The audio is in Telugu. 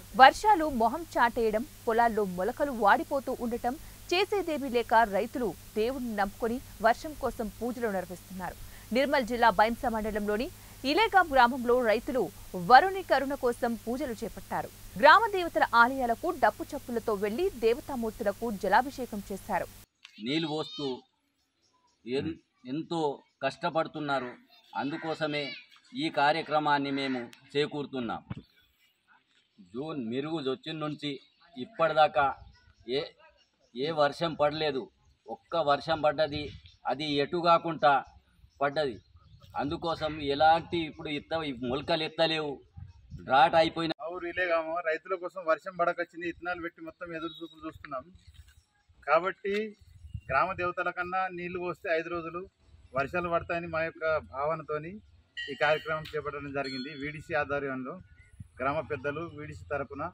వర్షాలు మొహం చాటేయడం, పొలాల్లో మొలకలు వాడిపోతూ ఉండటం, చేసేదేమీ లేక రైతులు దేవుణ్ణి నమ్ముకొని వర్షం కోసం పూజలు నిర్వహిస్తున్నారు. నిర్మల్ జిల్లా బైంసా మండలంలోని ఇలేగాం గ్రామంలో రైతులు వరుణి కరుణ కోసం పూజలు చేపట్టారు. గ్రామ దేవతల ఆలయాలకు డప్పు చప్పులతో వెళ్లి దేవతామూర్తులకు జలాభిషేకం చేశారు. నీళ్లు పోస్తూ ఎంతో కష్టపడుతున్నారు. అందుకోసమే ఈ కార్యక్రమాన్ని మేము చేకూరుతున్నాం. జూన్ మెరుగు వచ్చిన నుంచి ఇప్పటిదాకా ఏ వర్షం పడలేదు. ఒక్క వర్షం పడ్డది, అది ఎటు కాకుండా పడ్డది. అందుకోసం ఎలాంటి ఇప్పుడు మొలకలు ఎత్తలేవు, డ్రాట్ అయిపోయిన ఊరు ఇలేగాము రైతుల కోసం వర్షం పడకొచ్చింది. ఇత్తనాలు పెట్టి మొత్తం ఎదురు చూపులు చూస్తున్నాం. కాబట్టి గ్రామ దేవతల కన్నా నీళ్లు పోస్తే 5 రోజులు వర్షాలు పడతాయని మా యొక్క భావనతోని ఈ కార్యక్రమం చేపట్టడం జరిగింది. వీడీసీ ఆధ్వర్యంలో గ్రామ పెద్దలు వీడీసీ తరపున